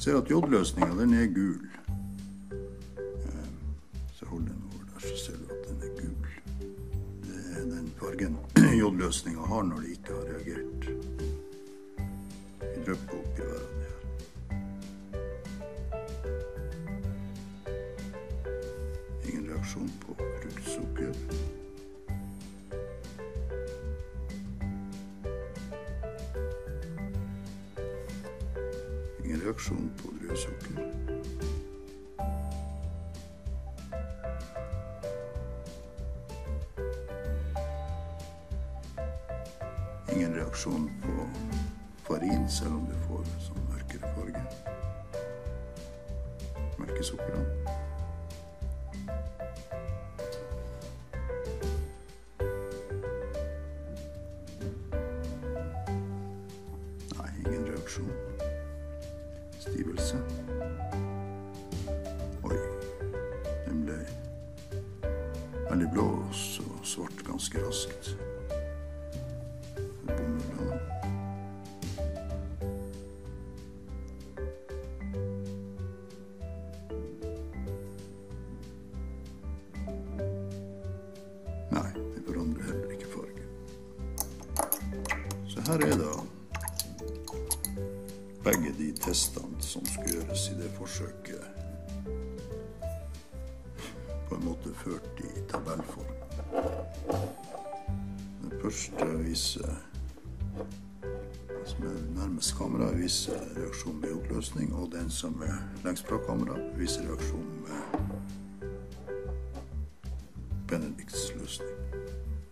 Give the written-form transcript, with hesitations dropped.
Ser at jodløsningen, den er gul. Så hold den over der, så ser du at den er gul. Det er den fargen jodløsningen har når de ikke har reagert. Vi drypper opp i hverandre her. Ingen reaksjon på brukt sukker. Ingen reaksjon på drøvsukker. Ingen reaksjon på farin, selv om du får sånn mørkere farge. Melkesukkerne. Nei, ingen reaksjon. Stivelse. Oi, den ble veldig blå og så svart ganske raskt. Bomull. Nei, det forandrer heller ikke farge. Så her er da begge de testene som skulle gjøres i det forsøket, på en måte ført i tabellform. Den første viser, som er nærmest kamera, viser reaksjon med oppløsning, og den som er lengst fra kamera viser reaksjon med Benedicts løsning.